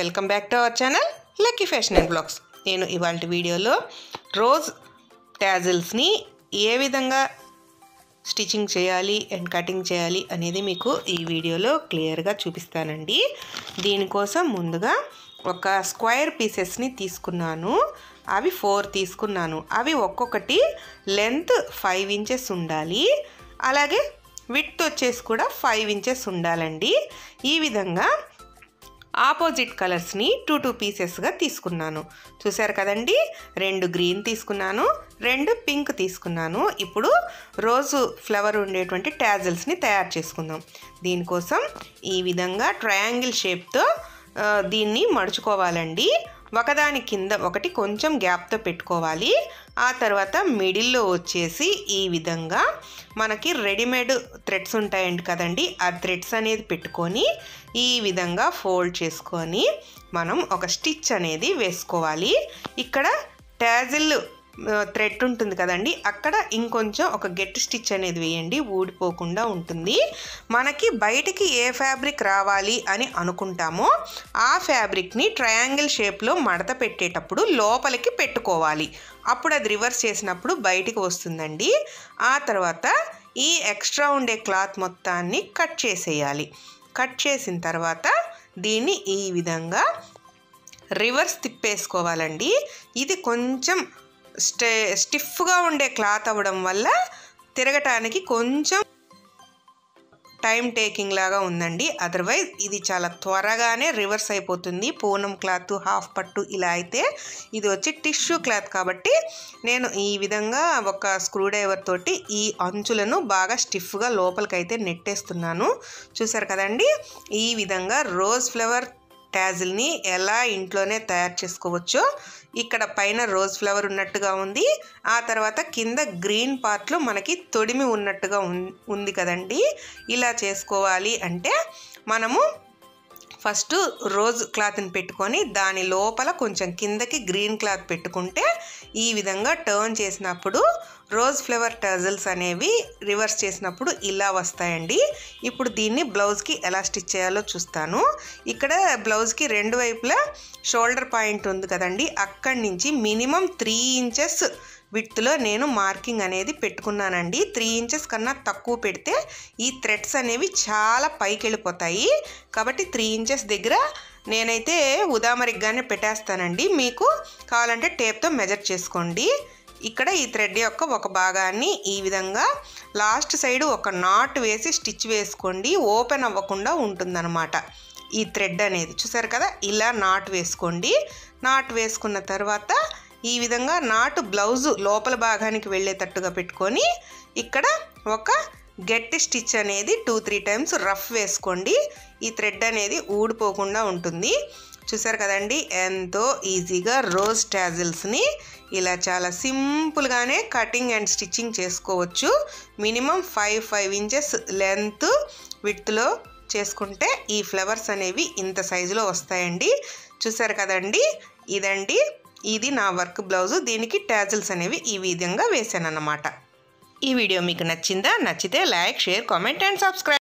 Welcome back to our channel Lucky Fashion and Blogs. నేను ఇవాళ వీడియోలో రోజ్ టాజిల్స్ని ఏ విధంగా స్టిచ్చింగ్ చేయాలి అండ్ కటింగ్ చేయాలి అనేది మీకు ఈ వీడియోలో క్లియర్గా చూపిస్తానండి. దీనికోసం ముందుగా ఒక స్క్వేర్ పీసెస్ని తీసుకున్నాను. అవి 4 తీసుకున్నాను. అవి ఒక్కొక్కటి లెంత్ 5 ఇంచెస్ ఉండాలి. అలాగే విడ్త్ వచ్చేసి కూడా 5 ఇంచెస్ ఉండాలండి. ఈ విధంగా ఆపోజిట్ కలర్స్ని 2 పీసెస్గా తీసుకున్నాను. చూసారు కదండి, 2 గ్రీన్ తీసుకున్నాను, 2 పింక్ తీసుకున్నాను. ఇప్పుడు రోజు ఫ్లవర్ ఉండేటువంటి టాజిల్స్ని తయారు చేసుకుందాం. దీనికోసం ఈ విధంగా ట్రయాంగిల్ షేప్తో దీన్ని మడుచుకోవాలండి. ఒకదాని కింద ఒకటి కొంచెం గ్యాప్తో పెట్టుకోవాలి. ఆ తర్వాత మిడిల్లో వచ్చేసి ఈ విధంగా మనకి రెడీమేడ్ థ్రెడ్స్ ఉంటాయండి కదండి, ఆ థ్రెడ్స్ అనేది పెట్టుకొని ఈ విధంగా ఫోల్డ్ చేసుకొని మనం ఒక స్టిచ్ అనేది వేసుకోవాలి. ఇక్కడ టాజిల్ థ్రెడ్ ఉంటుంది కదండి, అక్కడ ఇంకొంచెం ఒక గెట్ స్టిచ్ అనేది వేయండి, ఊడిపోకుండా ఉంటుంది. మనకి బయటికి ఏ ఫ్యాబ్రిక్ రావాలి అని అనుకుంటామో ఆ ఫ్యాబ్రిక్ని ట్రయాంగిల్ షేప్లో మడత పెట్టేటప్పుడు లోపలికి పెట్టుకోవాలి. అప్పుడు అది రివర్స్ చేసినప్పుడు బయటికి వస్తుందండి. ఆ తర్వాత ఈ ఎక్స్ట్రా ఉండే క్లాత్ మొత్తాన్ని కట్ చేసేయాలి. కట్ చేసిన తర్వాత దీన్ని ఈ విధంగా రివర్స్ తిప్పేసుకోవాలండి. ఇది కొంచెం స్టిఫ్గా ఉండే క్లాత్ అవ్వడం వల్ల తిరగటానికి కొంచెం టైం టేకింగ్ లాగా ఉందండి. అదర్వైజ్ ఇది చాలా త్వరగానే రివర్స్ అయిపోతుంది. పూనం క్లాత్, హాఫ్ పట్టు ఇలా అయితే, ఇది వచ్చి టిష్యూ క్లాత్ కాబట్టి నేను ఈ విధంగా ఒక స్క్రూ డ్రైవర్ తోటి ఈ అంచులను బాగా స్టిఫ్గా లోపలికైతే నెట్టేస్తున్నాను. చూసారు కదండి, ఈ విధంగా రోజ్ ఫ్లవర్ టాజిల్ని ఎలా ఇంట్లోనే తయారు చేసుకోవచ్చో. ఇక్కడ పైన రోజ్ ఫ్లవర్ ఉన్నట్టుగా ఉంది, ఆ తర్వాత కింద గ్రీన్ పార్ట్లో మనకి తొడిమి ఉన్నట్టుగా ఉంది కదండి. ఇలా చేసుకోవాలి అంటే మనము ఫస్ట్ రోజ్ క్లాత్ని పెట్టుకొని దాని లోపల కొంచెం కిందకి గ్రీన్ క్లాత్ పెట్టుకుంటే ఈ విధంగా టర్న్ చేసినప్పుడు రోజ్ ఫ్లవర్ టాజిల్స్ అనేవి రివర్స్ చేసినప్పుడు ఇలా వస్తాయండి. ఇప్పుడు దీన్ని బ్లౌజ్కి ఎలా స్టిచ్ చేయాలో చూస్తాను. ఇక్కడ బ్లౌజ్కి 2 వైపులా షోల్డర్ పాయింట్ ఉంది కదండి, అక్కడి నుంచి మినిమం 3 ఇంచెస్ విడ్త్లో నేను మార్కింగ్ అనేది పెట్టుకున్నానండి. 3 ఇంచెస్ కన్నా తక్కువ పెడితే ఈ థ్రెడ్స్ అనేవి చాలా పైకి వెళ్ళిపోతాయి. కాబట్టి 3 ఇంచెస్ దగ్గర నేనైతే ఉదామరిగ్గానే పెట్టేస్తానండి. మీకు కావాలంటే టేప్తో మెజర్ చేసుకోండి. ఇక్కడ ఈ థ్రెడ్ యొక్క ఒక భాగాన్ని ఈ విధంగా లాస్ట్ సైడ్ ఒక నాట్ వేసి స్టిచ్ వేసుకోండి. ఓపెన్ అవ్వకుండా ఉంటుందన్నమాట ఈ థ్రెడ్ అనేది. చూసారు కదా, ఇలా నాట్ వేసుకోండి. నాట్ వేసుకున్న తర్వాత ఈ విధంగా నాటు బ్లౌజు లోపల భాగానికి వెళ్ళేటట్టుగా పెట్టుకొని ఇక్కడ ఒక గట్టి స్టిచ్ అనేది 2-3 టైమ్స్ రఫ్ వేసుకోండి. ఈ థ్రెడ్ అనేది ఊడిపోకుండా ఉంటుంది. చూసారు కదండి, ఎంతో ఈజీగా రోజ్ టాజిల్స్ని ఇలా చాలా సింపుల్గానే కటింగ్ అండ్ స్టిచ్చింగ్ చేసుకోవచ్చు. మినిమం 5 ఇంచెస్ లెంత్ విడ్త్లో చేసుకుంటే ఈ ఫ్లవర్స్ అనేవి ఇంత సైజులో వస్తాయండి. చూసారు కదండి, ఇది నా వర్క్ బ్లౌజు. దీనికి టాజిల్స్ అనేవి ఈ విధంగా వేసాను అన్నమాట. ఈ వీడియో మీకు నచ్చిందా? నచ్చితే like, share, comment and subscribe.